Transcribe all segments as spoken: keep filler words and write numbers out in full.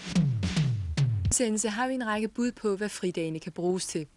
Så har vi en række bud på, hvad fridagene kan bruges til.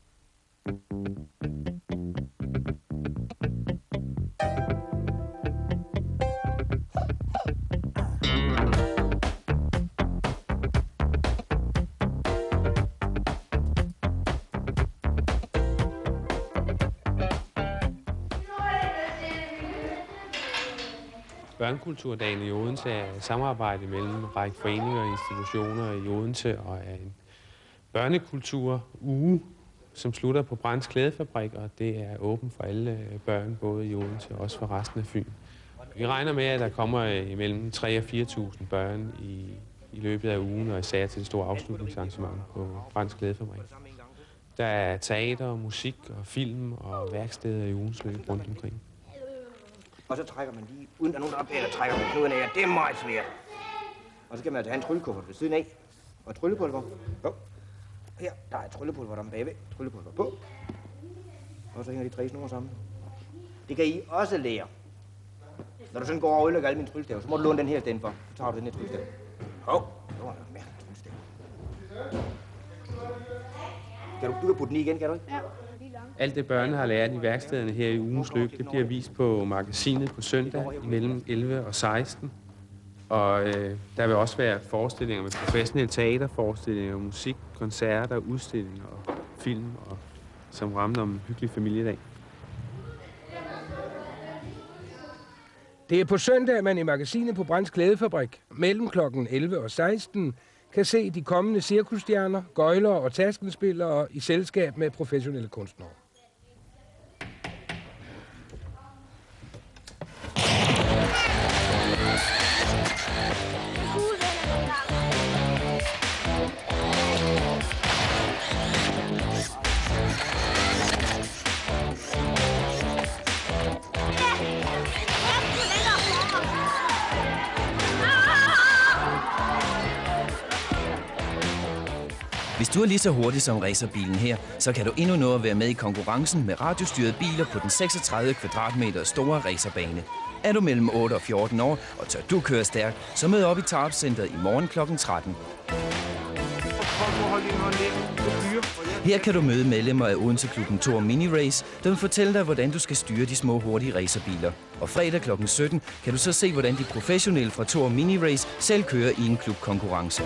Børnekulturdagen i Odense er et samarbejde mellem en række foreninger og institutioner i Odense, og er en børnekulturuge, som slutter på Brands Klædefabrik, og det er åbent for alle børn, både i Odense og også for resten af Fyn. Vi regner med, at der kommer imellem tre tusind og fire tusind børn i, i løbet af ugen, og især til det store afslutningsarrangement på Brands Klædefabrik. Der er teater, musik og film og værksteder i ugens løb rundt omkring. Og så trækker man lige, uden der er nogen der opdager, trækker man knuden af, det er meget svært. Og så skal man altså have en tryllekuffert ved siden af, og tryllepulver. Jo. Her, der er tryllepulver der bagved, tryllepulver på. Og så hænger de tre snore sammen. Det kan I også lære. Når du sådan går og ødelægger alle mine tryllestaver, så må du låne den her i stedet for. Så tager du den her tryllestav. Hov, det var en mærkelig tryllestav. Kan du, du kan putte den i igen, kan du ikke? Ja. Alt det børnene har lært i værkstederne her i ugens løb, det bliver vist på magasinet på søndag mellem elleve og seksten. Og øh, der vil også være forestillinger med professionelle teaterforestillinger, musik, koncerter, udstillinger og film, og, som rammer om en hyggelig familiedag. Det er på søndag, man i magasinet på Brands Klædefabrik mellem klokken elleve og seksten kan se de kommende cirkusstjerner, gøjlere og taskenspillere i selskab med professionelle kunstnere. Hvis du er lige så hurtig som racerbilen her, så kan du endnu nå at være med i konkurrencen med radiostyrede biler på den seksogtredive kvadratmeter store racerbane. Er du mellem otte og fjorten år, og tør du køre stærkt, så mød op i Tarp-centret i morgen klokken tretten. Her kan du møde medlemmer af Odense-klubben Thor Mini Race, der vil fortælle dig, hvordan du skal styre de små hurtige racerbiler. Og fredag klokken sytten kan du så se, hvordan de professionelle fra Thor Mini Race selv kører i en klubkonkurrence.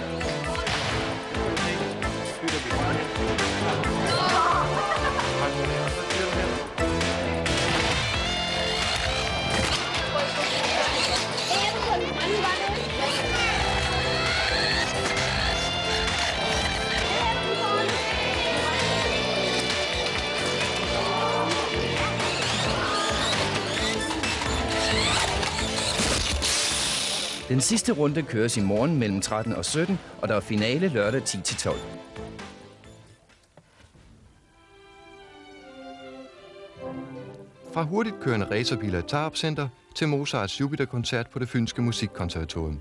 Den sidste runde køres i morgen mellem tretten og sytten, og der er finale lørdag ti til tolv. Fra hurtigt kørende racerbiler i Tarp-center til Mozarts Jupiter-koncert på det Fynske Musikkonservatorium.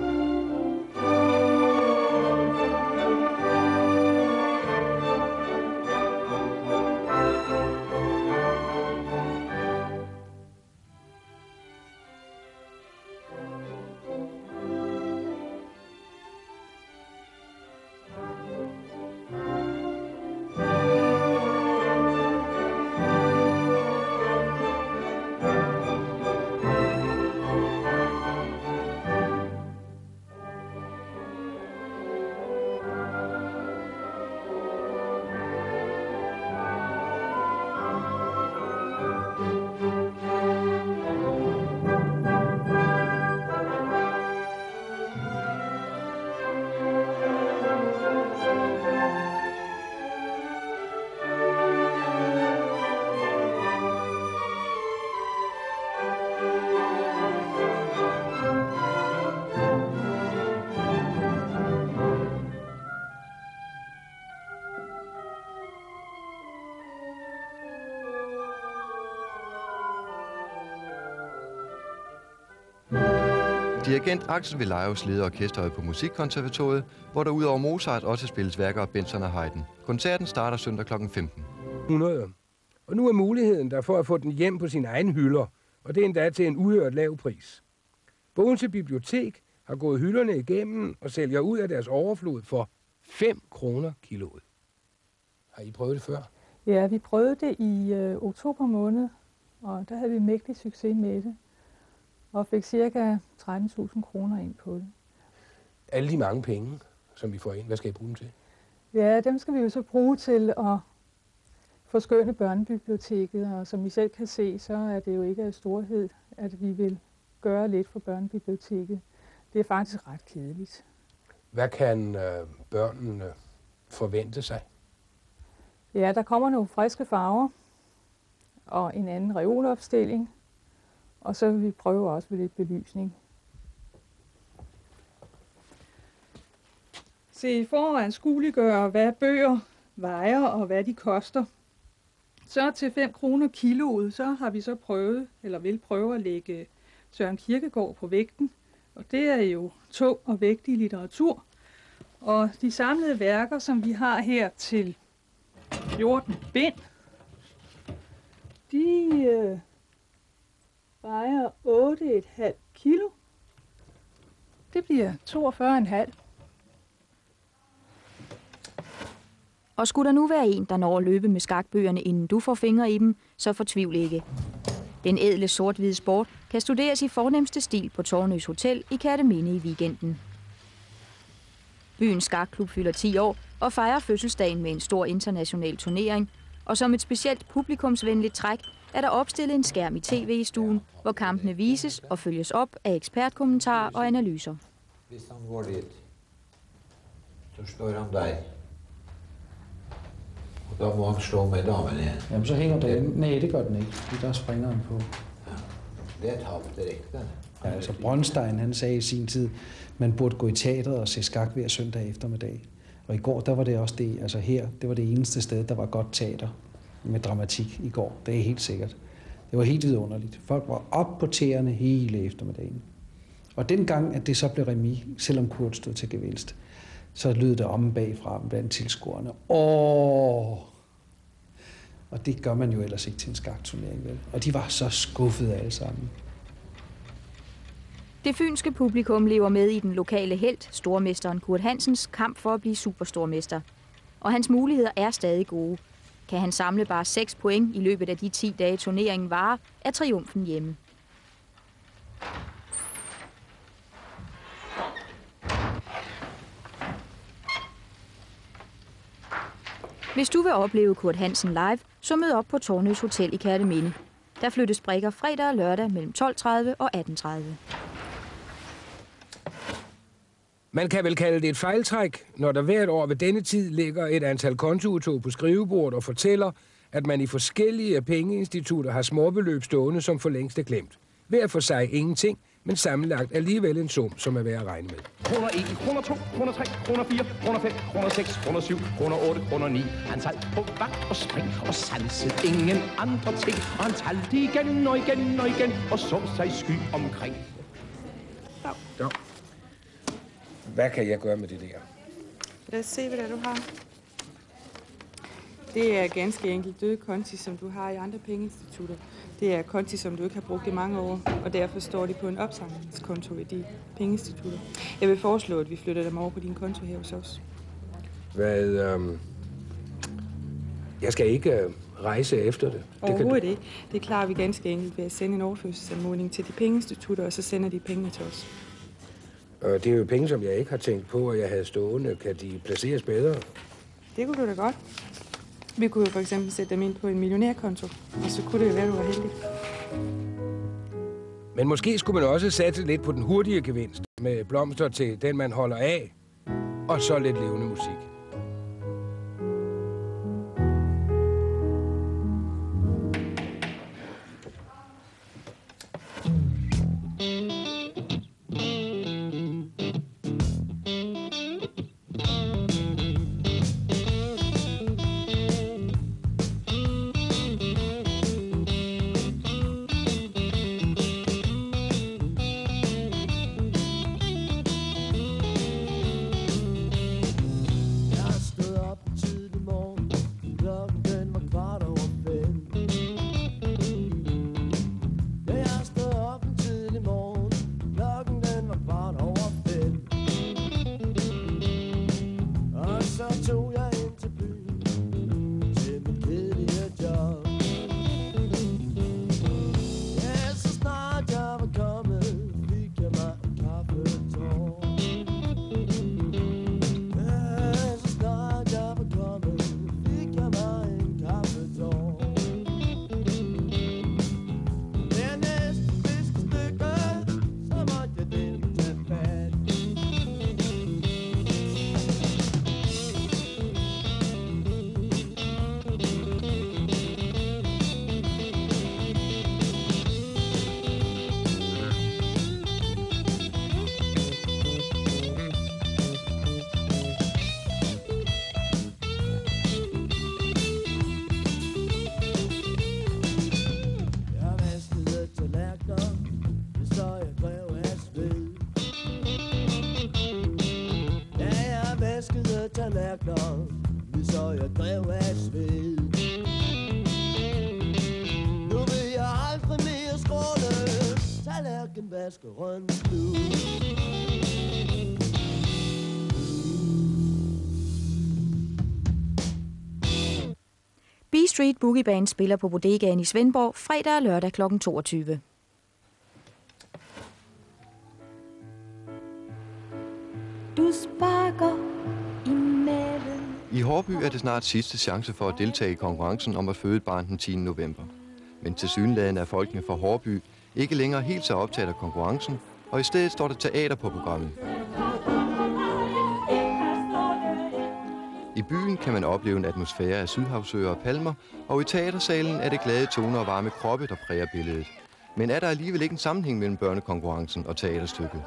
Dirigent Axel Villajos leder orkestret på Musikkonservatoriet, hvor der udover Mozart også spilles værker af Benson og Haydn. Koncerten starter søndag klokken femten. hundrede. Og nu er muligheden der for at få den hjem på sin egen hylder, og det er endda til en uhørt lav pris. Bogense Bibliotek har gået hylderne igennem og sælger ud af deres overflod for fem kroner kiloet. Har I prøvet det før? Ja, vi prøvede det i øh, oktober måned, og der havde vi mægtig succes med det, og fik cirka tretten tusind kroner ind på det. Alle de mange penge, som vi får ind, hvad skal I bruge dem til? Ja, dem skal vi jo så bruge til at forskønne børnebiblioteket, og som I selv kan se, så er det jo ikke af storhed, at vi vil gøre lidt for børnebiblioteket. Det er faktisk ret kedeligt. Hvad kan øh, børnene forvente sig? Ja, der kommer nogle friske farver og en anden reolopstilling, og så vil vi prøve også med lidt belysning. Se, for at anskueliggøre, hvad bøger vejer og hvad de koster, så til fem kroner kiloet, så har vi så prøvet, eller vil prøve at lægge Søren Kierkegaard på vægten. Og det er jo tung og vægtig litteratur. Og de samlede værker, som vi har her til fjorten bind, de øh, vejer otte komma fem kilo. Det bliver toogfyrre komma fem. Og skulle der nu være en, der når at løbe med skakbøgerne, inden du får fingre i dem, så fortvivl ikke. Den ædle sort-hvide sport kan studeres i fornemste stil på Tårnøs Hotel i Kerteminde i weekenden. Byens skakklub fylder ti år og fejrer fødselsdagen med en stor international turnering, og som et specielt publikumsvenligt træk er der opstillet en skærm i tv-stuen, hvor kampene vises og følges op af ekspertkommentarer og analyser. Hvis han går dit, så står han dig. Og der må han slå med damen igen. Jamen så hænger den. Nej, det gør den ikke, fordi der springer han på. Ja, det er tabt direkt. Ja, altså Bronstein, han sagde i sin tid, man burde gå i teatret og se skak hver søndag eftermiddag. Og i går, der var det også det, altså her, det var det eneste sted, der var godt teater med dramatik i går. Det er helt sikkert. Det var helt vidunderligt. Folk var op på tæerne hele eftermiddagen. Og dengang, at det så blev remis, selvom Kurt stod til gevinst, så lød det om bagfra blandt tilskuerne. Åh! Og det gør man jo ellers ikke til en skakturnering, vel? Og de var så skuffede alle sammen. Det fynske publikum lever med i den lokale helt, stormesteren Kurt Hansens kamp for at blive superstormester. Og hans muligheder er stadig gode. Kan han samle bare seks point i løbet af de ti dage turneringen varer, er triumfen hjemme. Hvis du vil opleve Kurt Hansen live, så mød op på Tårnøs Hotel i Kerteminde. Der flyttes brikker fredag og lørdag mellem tolv tredive og atten tredive. Man kan vel kalde det et fejltræk, når der hvert år ved denne tid ligger et antal kontoudtog på skrivebordet og fortæller, at man i forskellige pengeinstitutter har småbeløb stående, som for længst er glemt. Hver for sig ingenting, men sammenlagt alligevel en sum, som er værd at regne med. Kroner en, kroner to, kroner tre, kroner fire, kroner fem, kroner seks, kroner syv, kroner otte, kroner ni. Han satte på vagt og spring og sansede ingen andre ting. Og han talte igen og igen og igen og så sig sky omkring. Ja. Hvad kan jeg gøre med det der? Lad os se, hvad det er, du har. Det er ganske enkelt døde konti, som du har i andre pengeinstitutter. Det er konti, som du ikke har brugt i mange år, og derfor står de på en opsamlingskonto i de pengeinstitutter. Jeg vil foreslå, at vi flytter dem over på din konto her hos os. Hvad, øhm... Jeg skal ikke øh, rejse efter det. Overhovedet ikke. Det klarer vi ganske enkelt ved at sende en overførselsanmodning til de pengeinstitutter, og så sender de pengene til os. Det er jo penge, som jeg ikke har tænkt på, at jeg havde stående. Kan de placeres bedre? Det kunne du da godt. Vi kunne jo for eksempel sætte dem ind på en millionærkonto, og så kunne det jo være, at du var heldig. Men måske skulle man også satse lidt på den hurtige gevinst, med blomster til den, man holder af, og så lidt levende musik. tallerkener, så jeg drev af sved. Nu vil jeg aldrig mere skråle, tallerkenvaskerens blod. B-Street Boogie Band spiller på Bodegaen i Svendborg fredag og lørdag klokken toogtyve. Du sparker i maven. I Hårby er det snart sidste chance for at deltage i konkurrencen om at føde et barn den tiende november. Men tilsyneladende er folkene fra Hårby ikke længere helt så optaget af konkurrencen, og i stedet står der teater på programmet. I byen kan man opleve en atmosfære af sydhavsøer og palmer, og i teatersalen er det glade toner og varme kroppe, der præger billedet. Men er der alligevel ikke en sammenhæng mellem børnekonkurrencen og teaterstykket?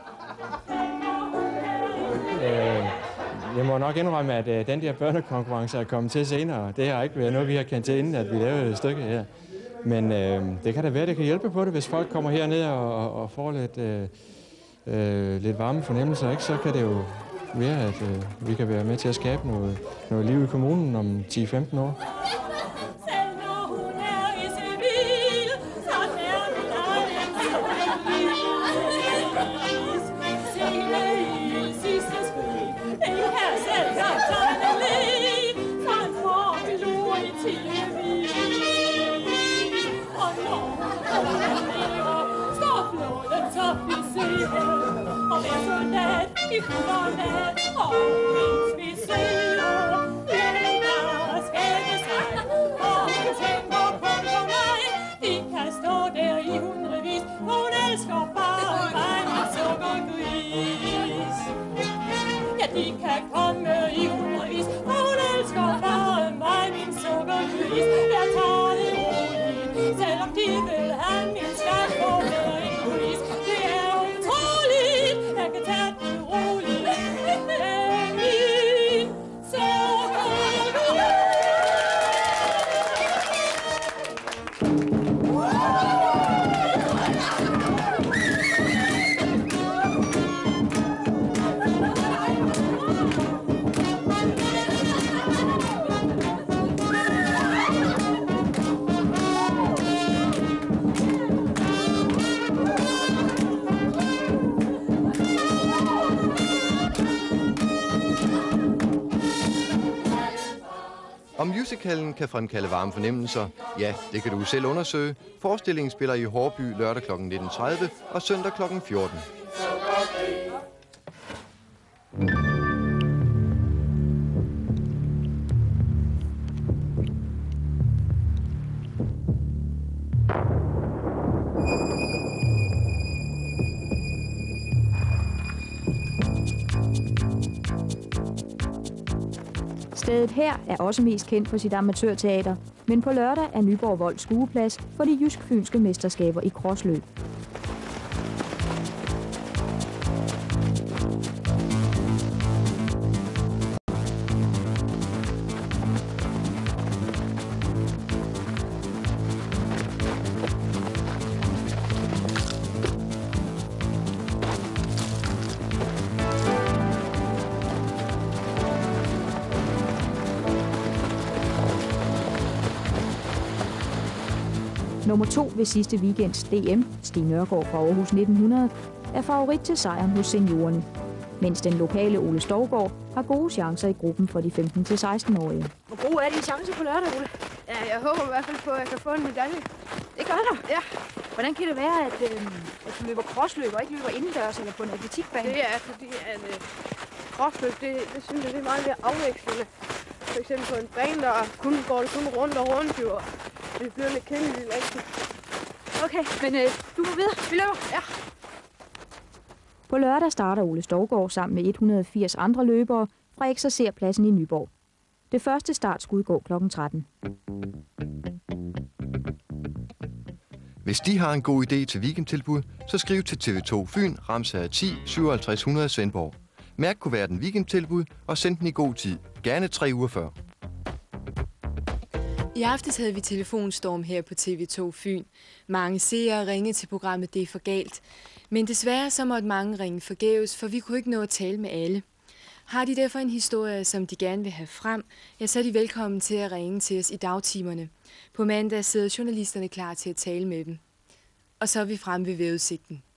Øh, jeg må nok indrømme, at øh, den der børnekonkurrence er kommet til senere. Det har ikke været noget, vi har kendt til, inden at vi lavede et stykke her. Men øh, det kan da være, at det kan hjælpe på det, hvis folk kommer herned og, og, og får lidt, øh, øh, lidt varme fornemmelser, ikke? Så kan det jo være, at øh, vi kan være med til at skabe noget, noget liv i kommunen om ti til femten år. Om musicalen kan fremkalde varme fornemmelser, ja, det kan du selv undersøge. Forestillingen spiller i Hårby lørdag klokken nitten tredive og søndag klokken fjorten. Stedet her er også mest kendt for sit amatørteater, men på lørdag er Nyborg Vold skueplads for de jysk-fynske mesterskaber i crossløb. Nummer to ved sidste weekends D M, Stig Nørgaard fra Aarhus nitten hundrede, er favorit til sejren hos seniorerne, mens den lokale Ole Stovgaard har gode chancer i gruppen for de femten til seksten-årige. Hvor gode er dine chancer på lørdag, Ole? Ja, jeg håber i hvert fald på, at jeg kan få en medalje. Det gør du? Ja. Hvordan kan det være, at, øh, at du løber crossløb og ikke løber indendørs eller på en atletikbane? Det er fordi, at øh, crossløb, det, det synes jeg, det er meget mere afvekslende. For eksempel på en bane, der kun går det kun rundt og rundt, jo. Det bliver lidt kedeligt, ikke? Okay, men øh, du må videre. Vi løber. Ja. På lørdag starter Ole Stovgaard sammen med et hundrede og firs andre løbere fra eksercerpladsen i Nyborg. Det første startskud går klokken tretten. Hvis de har en god idé til weekendtilbud, så skriv til T V to Fyn, Ramsager ti syvoghalvtreds hundrede Svendborg. Mærk kuverten weekendtilbud og send den i god tid. Gerne tre uger før. I aftes havde vi telefonstorm her på T V to Fyn. Mange seere ringede til programmet Det er for galt. Men desværre så måtte mange ringe forgæves, for vi kunne ikke nå at tale med alle. Har de derfor en historie, som de gerne vil have frem, ja, så er de velkommen til at ringe til os i dagtimerne. På mandag sidder journalisterne klar til at tale med dem. Og så er vi fremme ved vejrudsigten.